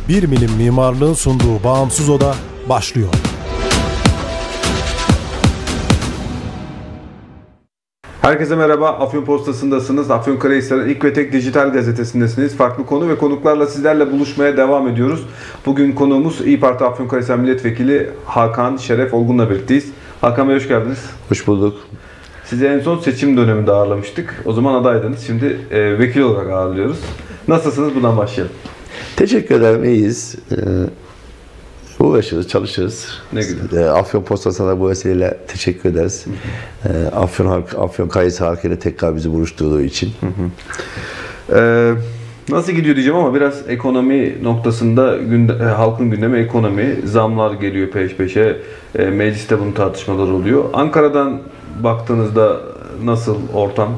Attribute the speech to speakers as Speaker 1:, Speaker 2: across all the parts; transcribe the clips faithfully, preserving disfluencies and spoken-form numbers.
Speaker 1: bir milim mimarlığın sunduğu Bağımsız Oda başlıyor.
Speaker 2: Herkese merhaba. Afyon Postası'ndasınız. Afyonkarahisar'ın ilk ve tek dijital gazetesindesiniz. Farklı konu ve konuklarla sizlerle buluşmaya devam ediyoruz. Bugün konuğumuz İYİ Parti Afyonkarahisar Milletvekili Hakan Şeref Olgun'la birlikteyiz. Hakan Bey hoş geldiniz.
Speaker 3: Hoş bulduk.
Speaker 2: Sizi en son seçim döneminde ağırlamıştık. O zaman adaydınız. Şimdi e, vekil olarak ağırlıyoruz. Nasılsınız? Bundan başlayalım.
Speaker 3: Teşekkür ederim. İyiyiz. Ee, uğraşırız, çalışırız. Ne güzel. E, Afyon Postası'na da bu vesileyle teşekkür ederiz. E, Afyon halk, Afyonkarahisar halkıyla tekrar bizi buluşturduğu için.
Speaker 2: Hı hı. Ee, nasıl gidiyor diyeceğim ama biraz ekonomi noktasında günde, e, halkın gündemi ekonomi. Zamlar geliyor peş peşe. E, mecliste bunun tartışmaları oluyor. Ankara'dan baktığınızda nasıl ortam?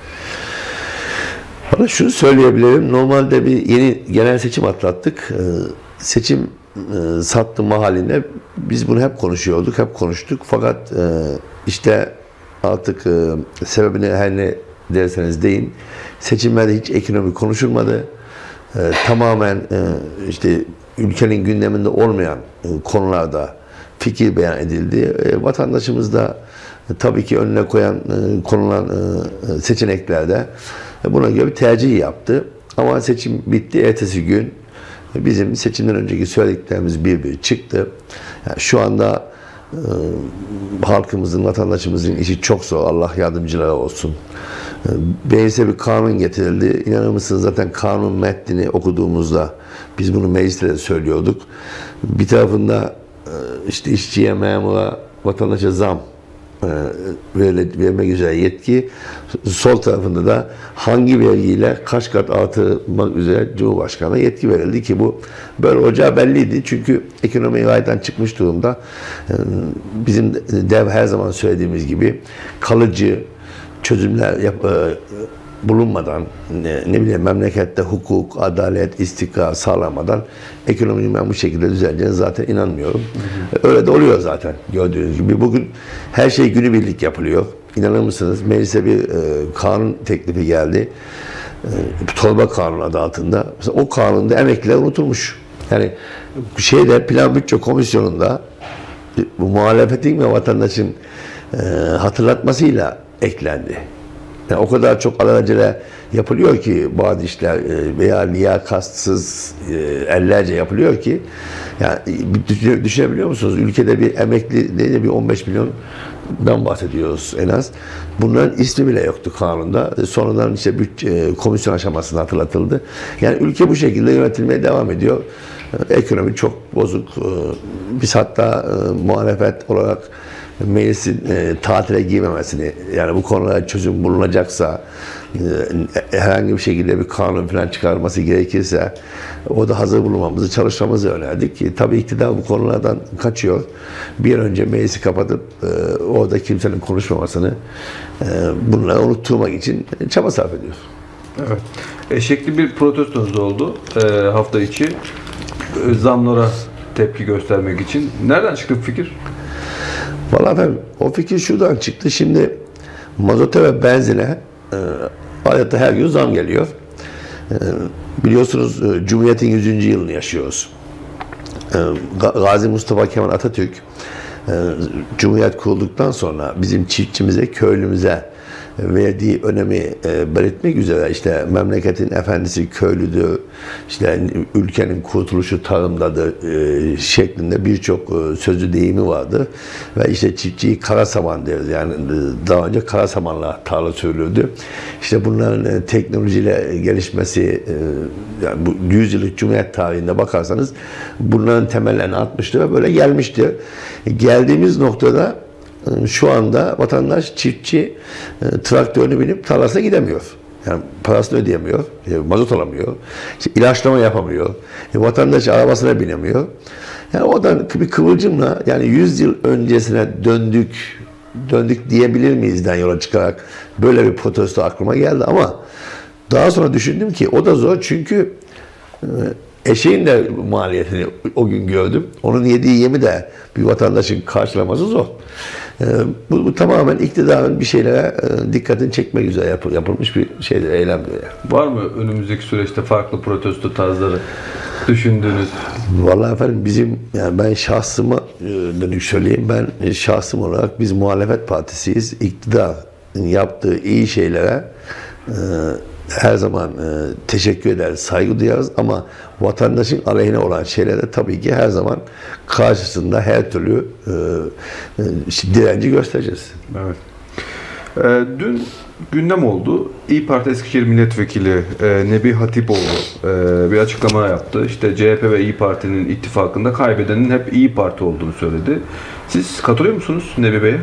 Speaker 3: Valla şunu söyleyebilirim. Normalde bir yeni genel seçim atlattık. E, seçim e, sattırma halinde biz bunu hep konuşuyorduk, hep konuştuk. Fakat e, işte artık e, sebebini her ne derseniz deyin, seçimlerde hiç ekonomi konuşulmadı. E, tamamen e, işte ülkenin gündeminde olmayan e, konularda fikir beyan edildi. E, vatandaşımız da e, tabii ki önüne koyan e, konulan e, seçeneklerde e, buna göre bir tercih yaptı. Ama seçim bitti. Ertesi gün e, bizim seçimden önceki söylediklerimiz bir bir çıktı. Yani şu anda e, halkımızın, vatandaşımızın işi çok zor. Allah yardımcıları olsun. E, meclise bir kanun getirildi. İnanır mısınız zaten kanun metnini okuduğumuzda biz bunu mecliste de söylüyorduk. Bir tarafında işte işçiye, memura, vatandaşa zam vermek üzere yetki, sol tarafında da hangi vergiyle kaç kat artırmak üzere Cumhurbaşkanı'na yetki verildi ki bu böyle olacağı belliydi. Çünkü ekonomi raydan çıkmış durumda. Bizim dev her zaman söylediğimiz gibi kalıcı çözümler yap, bulunmadan, ne, ne bileyim memlekette hukuk, adalet, istikrar sağlamadan ekonominin ben bu şekilde düzeleceğine zaten inanmıyorum. Hı hı. Öyle de oluyor zaten gördüğünüz gibi. Bugün her şey günübirlik yapılıyor. İnanır mısınız? Meclise bir e, kanun teklifi geldi. E, torba kanun adı altında. Mesela o kanunda emekliler unutulmuş. Yani şeyde Plan Bütçe Komisyonu'nda bu muhalefetin ve vatandaşın e, hatırlatmasıyla eklendi. Yani o kadar çok alelacele yapılıyor ki bazı işler veya liyakatsız ellerce yapılıyor ki yani düşünebiliyor musunuz? Ülkede bir emekli değil de bir on beş milyondan bahsediyoruz en az. Bunların ismi bile yoktu kanunda. Sonradan işte bütçe, komisyon aşamasında hatırlatıldı. Yani ülke bu şekilde yönetilmeye devam ediyor. Ekonomi çok bozuk. Biz hatta muhalefet olarak meclisin e, tatile girmemesini, yani bu konuda çözüm bulunacaksa e, herhangi bir şekilde bir kanun falan çıkarması gerekirse o da hazır bulunmamızı, çalışmamızı önerdik. E, tabii iktidar bu konulardan kaçıyor. Bir an önce meclisi kapatıp e, orada kimsenin konuşmamasını e, bunları unutturmak için çaba sarf ediyor.
Speaker 2: Evet. Eşekli bir protestonuz oldu e, hafta içi. E, zamlara tepki göstermek için. Nereden çıktı bu fikir?
Speaker 3: Vallahi efendim, o fikir şuradan çıktı. Şimdi mazota ve benzine e, hayatta her gün zam geliyor. E, biliyorsunuz e, Cumhuriyet'in yüzüncü yılını yaşıyoruz. E, Gazi Mustafa Kemal Atatürk e, Cumhuriyet kurulduktan sonra bizim çiftçimize, köylümüze verdiği önemi e, belirtmek üzere işte memleketin efendisi köylüdür, işte ülkenin kurtuluşu tarımdadır e, şeklinde birçok e, sözlü deyimi vardı ve işte çiftçiyi kara saman deriz, yani e, daha önce kara samanla tarla sürülürdü. İşte bunların e, teknolojiyle gelişmesi e, yani bu yüz yıllık Cumhuriyet tarihinde bakarsanız bunların temellerini atmıştır ve böyle gelmiştir. E, geldiğimiz noktada şu anda vatandaş, çiftçi e, traktörünü binip tarlasına gidemiyor. Yani parasını ödeyemiyor, e, mazot alamıyor, işte ilaçlama yapamıyor, e, vatandaş arabasına binemiyor. Yani oradan bir kıvılcımla yani yüz yıl öncesine döndük, döndük diyebilir miyizden yola çıkarak böyle bir protesto aklıma geldi ama daha sonra düşündüm ki o da zor çünkü e, eşeğin de maliyetini o gün gördüm. Onun yediği yemi de bir vatandaşın karşılaması zor. Bu, bu tamamen iktidarın bir şeylere e, dikkatini çekmek üzere yap, yapılmış bir şeydir, eylemdir. Yani.
Speaker 2: Var mı önümüzdeki süreçte farklı protesto tarzları düşündüğünüz?
Speaker 3: Vallahi efendim bizim, yani ben şahsıma dönük söyleyeyim, ben şahsım olarak biz muhalefet partisiyiz. İktidar yaptığı iyi şeylere e, her zaman e, teşekkür ederiz, saygı duyarız ama vatandaşın aleyhine olan şeylere tabii ki her zaman karşısında her türlü e, e, direnci göstereceğiz.
Speaker 2: Evet. E, dün gündem oldu. İYİ Parti Eskişehir Milletvekili e, Nebi Hatipoğlu e, bir açıklama yaptı. İşte C H P ve İYİ Parti'nin ittifakında kaybedenin hep İYİ Parti olduğunu söyledi. Siz katılıyor musunuz Nebi Bey'e?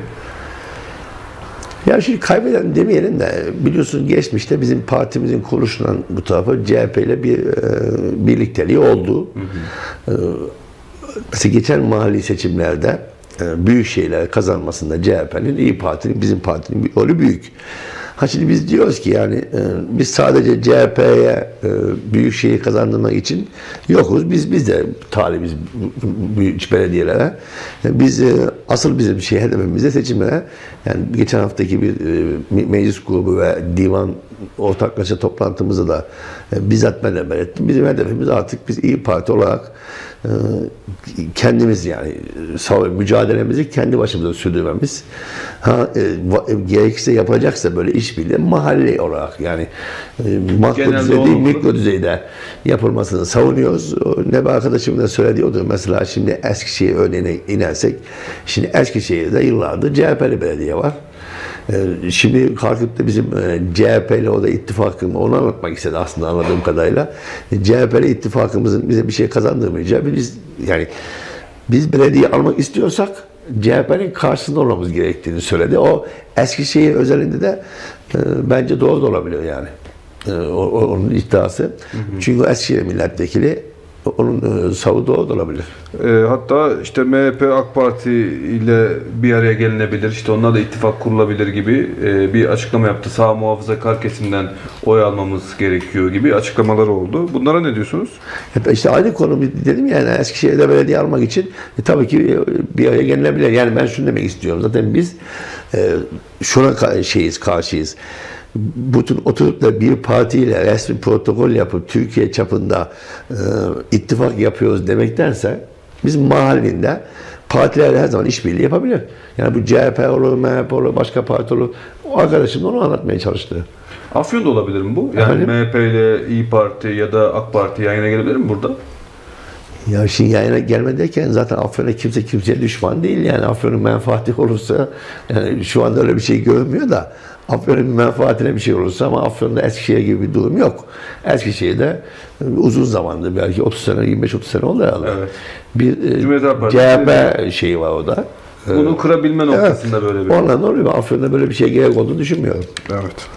Speaker 3: Ya şimdi kaybeden demeyelim de biliyorsunuz geçmişte bizim partimizin kuruluşundan bu tarafa C H P ile bir e, birlikteliği oldu. Hı hı. E, mesela geçen mahalli seçimlerde e, büyük şeyler kazanmasında C H P'nin, İYİ Parti'nin, bizim partinin rolü büyük. Ha şimdi biz diyoruz ki yani e, biz sadece C H P'ye e, büyük şeyi kazandırmak için yokuz. Biz biz de talibiz büyük belediyelere. Yani biz e, asıl bizim şey hedefimiz de seçimlere. Yani geçen haftaki bir e, meclis grubu ve divan ortaklaşa toplantımızda da e, bizzat ben de belirttim. Bizim hedefimiz artık biz İYİ Parti olarak e, kendimiz yani savaş mücadelemizi kendi başımıza sürdürmemiz. Ha e, gerekirse yapacaksa böyle işbirliği mahalle olarak yani e, makro düzeyde değil, mikro düzeyde yapılmasını savunuyoruz. O, Nebi arkadaşım da söylediği odur. Mesela şimdi Eskişehir örneğine inersek, şimdi Eskişehir'de yıllardır C H P'li belediye var. Şimdi kalkıp da bizim C H P'li o da ittifakımı onu anlatmak istedi aslında anladığım kadarıyla. C H P'li ittifakımızın bize bir şey kazandırmayacağı, biz yani biz belediye almak istiyorsak C H P'nin karşısında olmamız gerektiğini söyledi. O Eskişehir özelinde de e, bence doğru da olabilir yani. E, o, onun iddiası. Hı hı. Çünkü Eskişehir milletvekili onun savuğu doğru olabilir.
Speaker 2: E, hatta işte M H P AK Parti ile bir araya gelinebilir, işte onlarla da ittifak kurulabilir gibi e, bir açıklama yaptı. Sağ muhafazakar kesimden oy almamız gerekiyor gibi açıklamalar oldu. Bunlara ne diyorsunuz?
Speaker 3: İşte aynı konu dedim yani Eskişehir'de belediye almak için e, tabii ki bir araya gelinebilir. Yani ben şunu demek istiyorum. Zaten biz e, şuna şeyiz, karşıyız. Bütün oturup da bir partiyle resmi protokol yapıp Türkiye çapında e, ittifak yapıyoruz demektense biz mahallinde partilerle her zaman işbirliği yapabilir. Yani bu C H P olur, M H P olur, başka parti olur. O arkadaşım da onu anlatmaya çalıştı.
Speaker 2: Afyon'da olabilir mi bu? Yani efendim? M H P ile İYİ Parti ya da AK Parti yan yana gelebilir mi burada?
Speaker 3: Ya şimdi yayına gelme derken zaten Afyon'a kimse kimseye düşman değil yani Afyon'un menfaati olursa yani şu anda öyle bir şey görünmüyor da Afyon'un menfaatine bir şey olursa ama Afyon'da Eskişehir gibi bir durum yok. Eskişehir'de uzun zamandır belki otuz sene yirmi beş otuz sene oldu herhalde. Evet. Bir C H P şeyi var o da.
Speaker 2: Bunu kırabilme noktasında evet. Böyle bir.
Speaker 3: Ondan oluyor. Afyon'da böyle bir şey gerek olduğunu düşünmüyorum.
Speaker 2: Evet.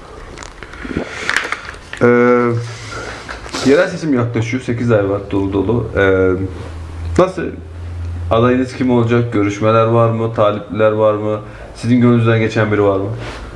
Speaker 2: Ee, yerel seçim yaklaşıyor. sekiz ay var dolu dolu. Ee, nasıl? Adayınız kim olacak? Görüşmeler var mı? Talipliler var mı? Sizin gönlünüzden geçen biri var mı?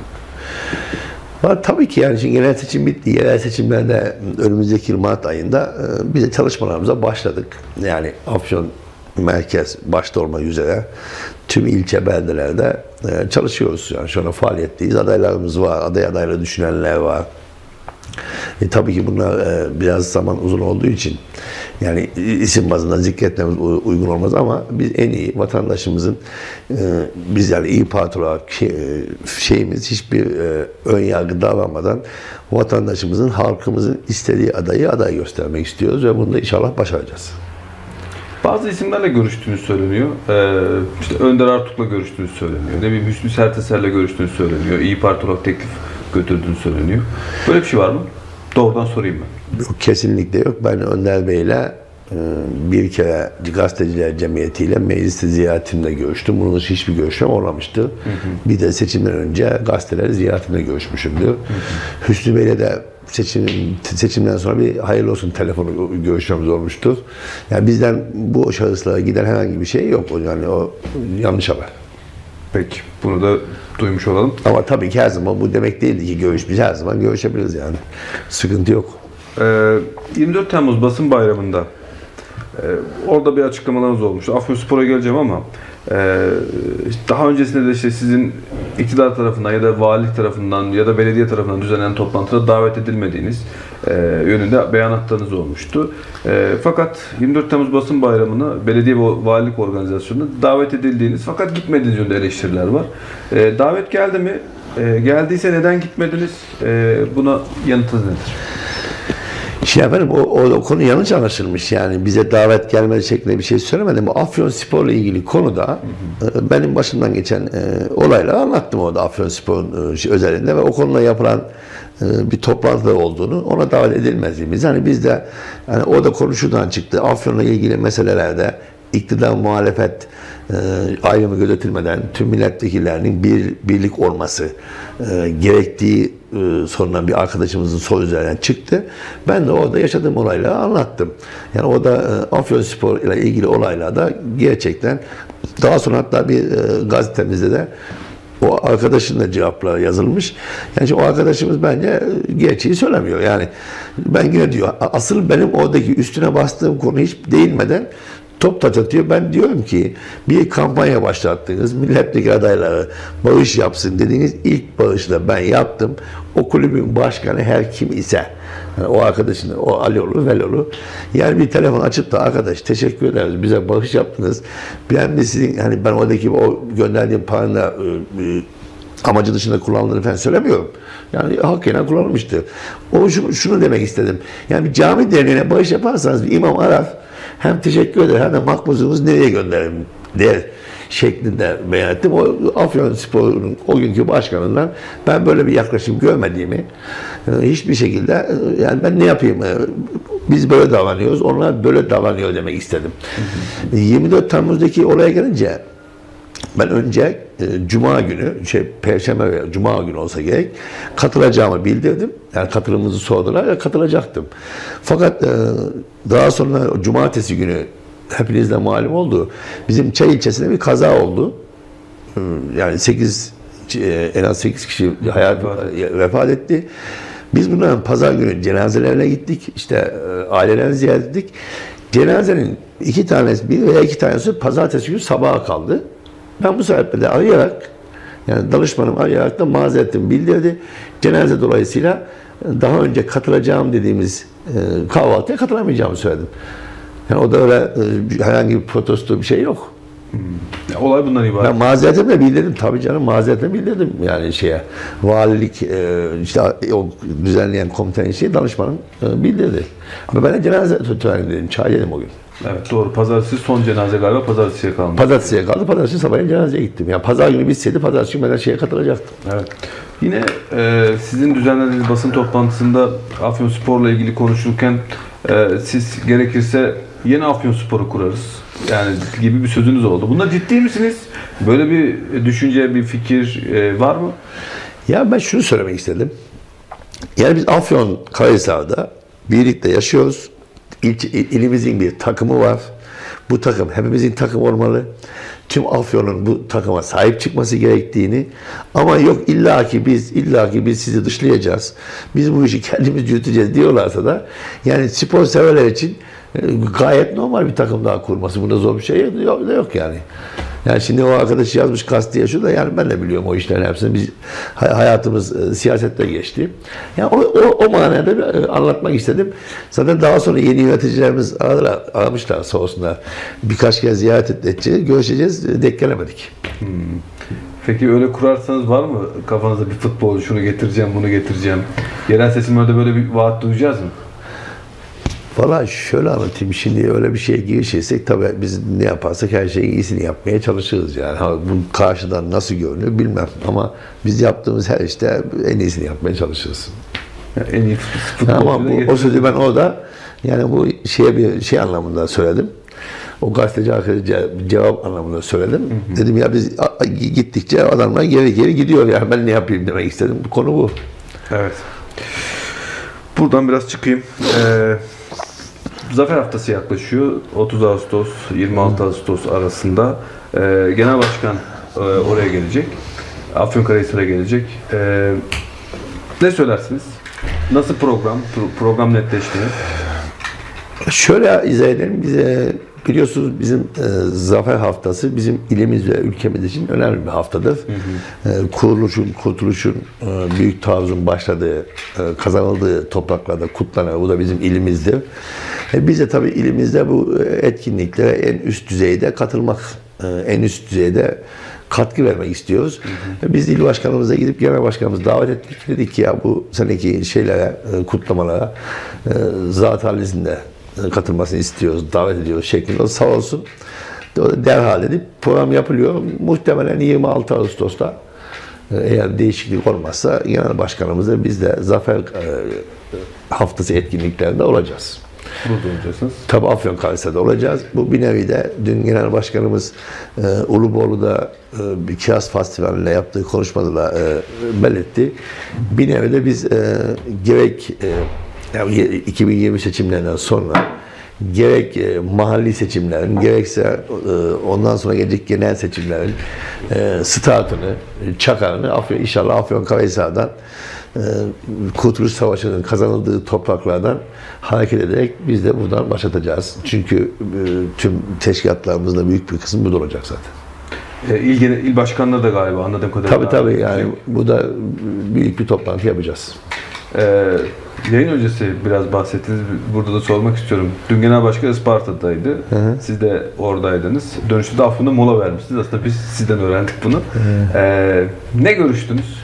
Speaker 3: Var, tabii ki yani şimdi genel seçim bitti. Yerel seçimlerde önümüzdeki yıl Mart ayında e, biz de çalışmalarımıza başladık. Yani Afyon merkez başta olmak üzere tüm ilçe beldelerde e, çalışıyoruz. Yani şu anda faaliyetteyiz. Adaylarımız var. Aday adayla düşünenler var. E, tabii ki bunlar e, biraz zaman uzun olduğu için yani isim bazında zikretmemiz uygun olmaz ama biz en iyi vatandaşımızın e, biz yani İYİ Parti olarak şey, şeyimiz hiçbir e, ön yargı davranmadan vatandaşımızın, halkımızın istediği adayı aday göstermek istiyoruz ve bunu da inşallah başaracağız.
Speaker 2: Bazı isimlerle görüştüğünüz söyleniyor. Ee, işte Önder Artuk'la görüştüğünüz söyleniyor. Ne bileyim Hüsnü Serteser'le görüştüğünüz söyleniyor. İYİ Parti olarak teklif götürdüğünü söyleniyor. Böyle bir şey var mı? Doğrudan sorayım ben.
Speaker 3: Yok, kesinlikle yok. Ben Önder Bey'le bir kere Gazeteciler Cemiyeti ile mecliste ziyaretimde görüştüm. Bunun dışı hiçbir görüşmem olmamıştı. Hı hı. Bir de seçimden önce gazeteleri ziyaretimde görüşmüşümdür. Hı hı. Hüsnü Bey'le de seçim, seçimden sonra bir hayırlı olsun telefonu görüşmemiz olmuştur. Yani bizden bu şahıslara giden herhangi bir şey yok. Yani o yanlış haber.
Speaker 2: Peki. Bunu da duymuş olalım.
Speaker 3: Ama tabii ki her zaman bu demek değildi ki görüş, biz her zaman görüşebiliriz yani. Sıkıntı yok.
Speaker 2: Ee, yirmi dört Temmuz Basın Bayramı'nda e, orada bir açıklamalarınız olmuştu. Afyonspor'a geleceğim ama Ee, daha öncesinde de işte sizin iktidar tarafından ya da valilik tarafından ya da belediye tarafından düzenlenen toplantıda davet edilmediğiniz e, yönünde beyanatlarınız olmuştu. E, fakat yirmi dört Temmuz Basın Bayramı'na belediye ve valilik organizasyonuna davet edildiğiniz fakat gitmediğiniz yönünde eleştiriler var. E, davet geldi mi? E, geldiyse neden gitmediniz? E, buna yanıtınız nedir?
Speaker 3: Şey efendim, o, o, o konu yanlış anlaşılmış, yani bize davet gelmedi şeklinde bir şey söylemedim. Afyonspor'la ilgili konuda hı hı. benim başımdan geçen e, olayları anlattım orada Afyonspor'un e, özelinde ve o konuda yapılan e, bir toplantıda olduğunu, ona davet edilmediğimiz. Yani biz de yani orada konu şuradan çıktı. Afyon'la ilgili meselelerde iktidar muhalefet e, ayrımı gözetilmeden tüm milletvekillerinin bir birlik olması e, gerektiği e, sorulan bir arkadaşımızın soru üzerinden çıktı. Ben de orada yaşadığım olayları anlattım. Yani orada e, Afyonspor ile ilgili olaylarda gerçekten daha sonra hatta bir e, gazetemizde de o arkadaşın da cevapları yazılmış. Yani şimdi o arkadaşımız bence gerçeği söylemiyor. Yani ben yine diyor, asıl benim oradaki üstüne bastığım konu hiç değinmeden top taç atıyor. Ben diyorum ki bir kampanya başlattınız. Milletvekili adayları bağış yapsın dediğiniz ilk bağışı da ben yaptım. O kulübün başkanı her kim ise, yani o arkadaşın, o Alioğlu, Velioğlu, yani bir telefon açıp da arkadaş teşekkür ederiz, bize bağış yaptınız. Ben de sizin, hani ben oradaki o gönderdiğim paranın da e, e, amacı dışında kullanıldığını falan söylemiyorum. Yani hakkıyla kullanılmıştı. O şunu, şunu demek istedim. Yani bir cami derneğine bağış yaparsanız bir imam arar, hem teşekkür eder hem de makbuzunuz nereye gönderelim der şeklinde beyan ettim. O Afyonspor'un o günkü başkanından ben böyle bir yaklaşım görmediğimi, hiçbir şekilde, yani ben ne yapayım, biz böyle davranıyoruz, onlar böyle davranıyor demek istedim. Hı hı. yirmi dört Temmuz'daki olaya gelince ben önce e, Cuma günü, şey Perşembe veya Cuma günü olsa gerek, katılacağımı bildirdim. Yani katılımımızı sordular ve katılacaktım. Fakat e, daha sonra Cumartesi günü hepinizle malum oldu. Bizim Çay ilçesinde bir kaza oldu. Yani sekiz, en az sekiz kişi hayat vefat etti. Biz bunların pazar günü cenazelerine gittik. İşte ailelerini ziyaret ettik. Cenazenin iki tanesi, bir veya iki tanesi pazartesi günü sabaha kaldı. Ben bu sebeple de arayarak, yani danışmanım arayarak da mazeretimi bildirdi. Cenaze dolayısıyla daha önce katılacağım dediğimiz e, kahvaltıya katılamayacağımı söyledim. Yani o da öyle e, herhangi bir protesto bir şey yok.
Speaker 2: Hmm. Ya, olay bundan ibaret.
Speaker 3: Ben mazeretimi de bildirdim. Tabii canım, mazeretimi bildirdim yani şeye. Valilik, e, işte o düzenleyen komitenin şeyi danışmanım e, bildirdi. Ama ben de cenaze törenine dedim, çay yedim o gün.
Speaker 2: Evet doğru. Pazartesi son cenaze galiba pazartesiye kalmış.
Speaker 3: Pazartesiye kaldı. Pazartesi sabahleyin cenazeye gittim. Yani pazar günü bitseydi pazartesi günü ben şeye katılacaktım.
Speaker 2: Evet. Yine e, sizin düzenlediğiniz basın toplantısında Afyonspor'la ilgili konuşurken e, siz gerekirse yeni Afyonspor'u kurarız yani gibi bir sözünüz oldu. Bunda ciddi misiniz? Böyle bir düşünce, bir fikir e, var mı?
Speaker 3: Ya ben şunu söylemek istedim. Yani biz Afyonkarahisar'da birlikte yaşıyoruz. İl, ilimizin bir takımı var. Bu takım hepimizin takımı olmalı. Tüm Afyon'un bu takıma sahip çıkması gerektiğini, ama yok illaki biz illaki biz sizi dışlayacağız, biz bu işi kendimiz yürüteceğiz diyorlarsa da, yani spor severler için gayet normal bir takım daha kurması. Bunda zor bir şey yok, yok yani. Yani şimdi o arkadaş yazmış kastı yaşıyor da, yani ben de biliyorum o işlerin hepsini. Biz hayatımız e, siyasette geçti. Yani o, o, o manada bir, e, anlatmak istedim. Zaten daha sonra yeni yöneticilerimiz aradılar, aramışlar sağ olsunlar. Birkaç kez ziyaret edeceğiz, görüşeceğiz, denk gelemedik.
Speaker 2: Hmm. Peki öyle kurarsanız var mı kafanızda bir futbolcu, şunu getireceğim, bunu getireceğim? Yerel seçimlerde böyle bir vaat duyacağız mı?
Speaker 3: Valla şöyle anlatayım, şimdi öyle bir şeye girişirsek tabii biz ne yaparsak her şeyin iyisini yapmaya çalışırız yani. Ha, bu karşıdan nasıl görünüyor bilmem, ama biz yaptığımız her işte en iyisini yapmaya çalışırız.
Speaker 2: Yani en iyi futbolcu.
Speaker 3: Ama bu, o sözü ben orada yani bu şeye bir şey anlamında söyledim. O gazeteci arkadaşa cevap anlamında söyledim. Hı hı. Dedim ya biz gittikçe adamlar geri geri gidiyor, yani ben ne yapayım demek istedim. Bu konu bu.
Speaker 2: Evet. Buradan biraz çıkayım. Ee, Zafer Haftası yaklaşıyor. otuz Ağustos yirmi altı Ağustos arasında e, Genel Başkan e, oraya gelecek. Afyonkarahisar'a gelecek. E, ne söylersiniz? Nasıl program? Pro, program netleşti mi?
Speaker 3: Şöyle izah edelim. Bize biliyorsunuz bizim e, Zafer Haftası bizim ilimiz ve ülkemiz için önemli bir haftadır. Hı hı. E, kuruluşun, kurtuluşun, e, büyük taarruzun başladığı, e, kazanıldığı topraklarda kutlanır. Bu da bizim ilimizdir. E, biz de tabii ilimizde bu etkinliklere en üst düzeyde katılmak, e, en üst düzeyde katkı vermek istiyoruz. Hı hı. Biz il başkanımıza gidip genel başkanımızı davet ettik. Dedik ki ya bu seneki şeylere, e, kutlamalara e, zat halisinde katılmasını istiyoruz, davet ediyoruz şeklinde. Sağ olsun. Derhal edip program yapılıyor. Muhtemelen yirmi altı Ağustos'ta eğer değişiklik olmazsa genel başkanımızla biz de Zafer Haftası etkinliklerinde olacağız.
Speaker 2: Burada olacaksınız.
Speaker 3: Tabii Afyonkarahisar'da olacağız. Bu bir nevi de dün genel başkanımız e, Uluborlu'da e, bir Kiraz Festivali'yle yaptığı konuşmada da e, belirtti. Bir nevi de biz e, gerek e, yani iki bin yirmi seçimlerinden sonra gerek e, mahalli seçimlerin gerekse e, ondan sonra gelecek genel seçimlerin e, startını, çakarını Afyon, inşallah Afyonkarahisar'dan e, Kurtuluş Savaşı'nın kazanıldığı topraklardan hareket ederek biz de buradan başlatacağız. Çünkü e, tüm teşkilatlarımızın da büyük bir kısmı burada olacak zaten.
Speaker 2: E, il, il başkanları da galiba anladığım kadarıyla.
Speaker 3: Tabii tabii yani bu da büyük bir toplantı yapacağız.
Speaker 2: Ee, yayın öncesi biraz bahsettiniz. Burada da sormak istiyorum. Dün Genel Başkan Isparta'daydı. Hı hı. Siz de oradaydınız. Dönüşte de Afyon'da mola vermişsiniz. Aslında biz sizden öğrendik bunu. Ee, ne görüştünüz?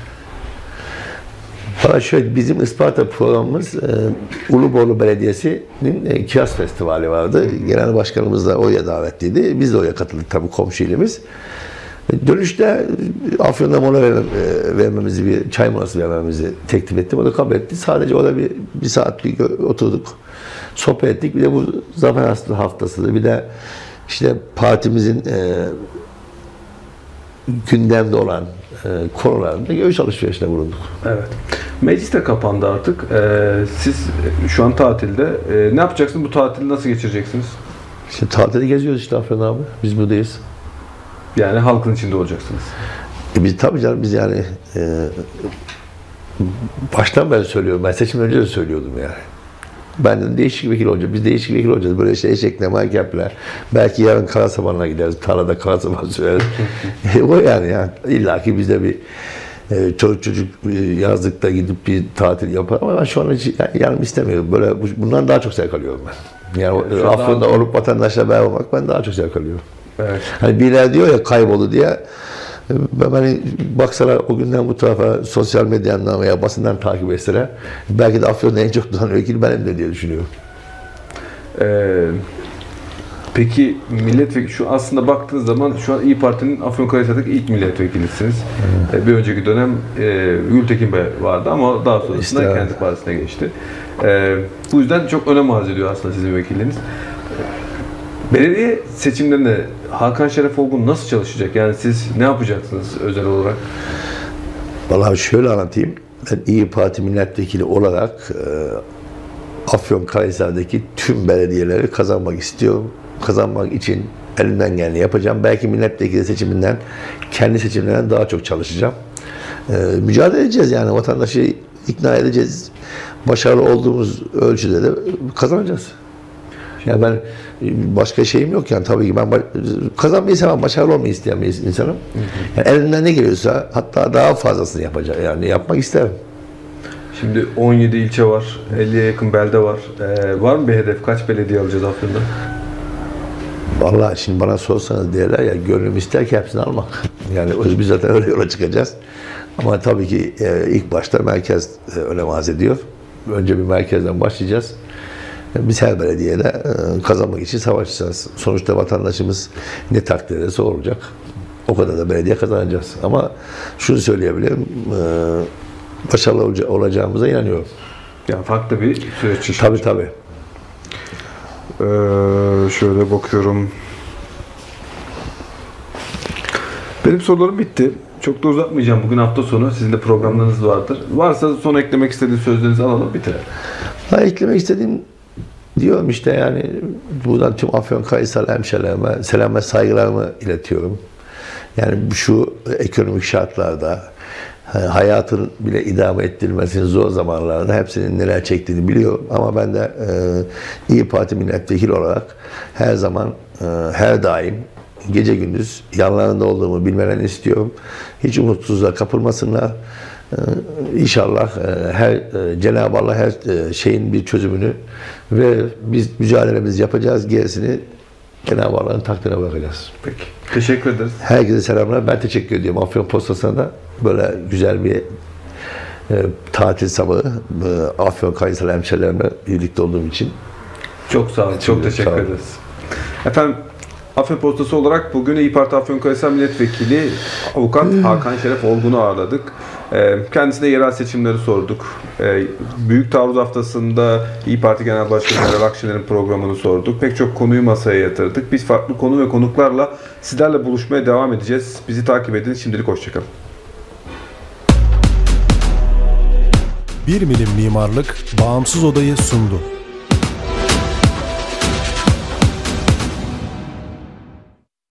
Speaker 3: Valla şöyle, bizim Isparta programımız e, Uluborlu Belediyesi'nin e, Kiraz Festivali vardı. Genel Başkanımız da oraya davetliydi. Biz de oraya katıldık tabii, komşu ilimiz. Dönüşte Afyon'da mola vermemizi, bir çay molası vermemizi teklif ettim. O da kabul etti. Sadece orada bir, bir saatlik oturduk, sohbet ettik. Bir de bu Zafer Haftası'dır. Bir de işte partimizin e, gündemde olan e, konularında görüş alışverişine bulunduk.
Speaker 2: Evet. Meclis de kapandı artık. Ee, siz şu an tatilde. Ee, ne yapacaksınız? Bu tatili nasıl geçireceksiniz?
Speaker 3: İşte tatilde geziyoruz işte Afyon abi. Biz buradayız.
Speaker 2: Yani halkın içinde olacaksınız.
Speaker 3: E biz tabii canım, biz yani e, baştan ben söylüyorum. Ben seçim önce de söylüyordum yani. Ben de değişik vekil olacağız. Biz değişik vekil olacağız. Böyle işte eşekle, markeple. Belki yarın Karasaban'a gideriz. Tarlada Karasaban süreriz. e, o yani, yani. İlla ki bizde bir e, çocuk çocuk yazlıkta gidip bir tatil yapar. Ama ben şu an hiç yani, yanım istemiyorum. Böyle bundan daha çok zevk alıyorum ben. Yani evet, Afyon'da daha... olup vatandaşla beraber olmak ben daha çok zevk alıyorum. Evet. Hani birileri diyor ya kayboldu diye. Ben hani baksalar o günden bu tarafa sosyal medyadan veya basından takip etseler belki de Afyon'da en çok duran vekil benim de diye düşünüyorum.
Speaker 2: Ee, peki milletvekili, şu aslında baktığınız zaman şu an İYİ Parti'nin Afyonkarahisar'daki ilk milletvekilisiniz. Ee, bir önceki dönem e, Gültekin Bey vardı ama daha sonrasında işte, kendi evet. partisine geçti. Ee, bu yüzden çok önem arz ediyor aslında sizin vekilleriniz. Belediye seçimlerinde Hakan Şerefoğlu nasıl çalışacak? Yani siz ne yapacaksınız özel olarak?
Speaker 3: Vallahi şöyle anlatayım. Ben İYİ Parti milletvekili olarak e, Afyonkarahisar'daki tüm belediyeleri kazanmak istiyorum. Kazanmak için elimden geleni yapacağım. Belki milletvekili seçiminden, kendi seçimlerinden daha çok çalışacağım. E, mücadele edeceğiz yani. Vatandaşı ikna edeceğiz. Başarılı olduğumuz ölçüde de kazanacağız. Yani ben başka şeyim yok yani, tabii ki ben kazanmayı sevmem, başarılı olmayı isteyen bir insanım. Yani elimden ne geliyorsa hatta daha fazlasını yapacağım, yani yapmak isterim.
Speaker 2: Şimdi on yedi ilçe var, elliye yakın belde var. Ee, var mı bir hedef? Kaç belediye alacağız Afyon'da?
Speaker 3: Vallahi şimdi bana sorsanız derler ya, gönlüm ister ki hepsini almak. Yani biz zaten öyle yola çıkacağız. Ama tabii ki e, ilk başta merkez e, önem arz ediyor. Önce bir merkezden başlayacağız. Biz her belediyede kazanmak için savaşacağız. Sonuçta vatandaşımız ne takdir ederse olacak. O kadar da belediye kazanacağız. Ama şunu söyleyebilirim, başarılı olacağımıza inanıyorum.
Speaker 2: Yani farklı bir süreç.
Speaker 3: Tabii tabii.
Speaker 2: Ee, şöyle bakıyorum. Benim sorularım bitti. Çok da uzatmayacağım. Bugün hafta sonu. Sizin de programlarınız vardır. Varsa son eklemek istediğiniz sözlerinizi alalım, bitirelim.
Speaker 3: Ha, eklemek istediğim diyorum işte yani, buradan tüm Afyonkarahisar hemşehrilerime selam ve saygılarımı iletiyorum. Yani şu ekonomik şartlarda hayatın bile idame ettirilmesinin zor zamanlarında hepsinin neler çektiğini biliyor. Ama ben de e, İYİ Parti milletvekili olarak her zaman, e, her daim gece gündüz yanlarında olduğumu bilmelerini istiyorum. Hiç umutsuzluğa kapılmasınlar. Ee, İnşallah e, her e, Cenab-ı Allah her e, şeyin bir çözümünü ve biz mücadelemizi yapacağız. Gerisini Cenab-ı Allah'ın takdirine bırakacağız.
Speaker 2: Peki. Teşekkür ederiz.
Speaker 3: Herkese selamlar. Ben teşekkür ediyorum. Afyon Postası'na da böyle güzel bir e, tatil sabahı e, Afyonkarahisar hemşehrilerimle birlikte olduğum için.
Speaker 2: Çok sağ olun. Çok, çok teşekkür ederiz. Efendim, Afyon Postası olarak bugün İYİ Parti Afyonkarahisar Milletvekili Avukat Hakan Şeref Olgun'u ağırladık. Kendisine yerel seçimleri sorduk. Büyük Taarruz Haftası'nda İYİ Parti Genel Başkanı Meral Akşener'in programını sorduk. Pek çok konuyu masaya yatırdık. Biz farklı konu ve konuklarla sizlerle buluşmaya devam edeceğiz. Bizi takip edin. Şimdilik hoşçakalın.
Speaker 1: Bir Milim Mimarlık bağımsız odayı sundu.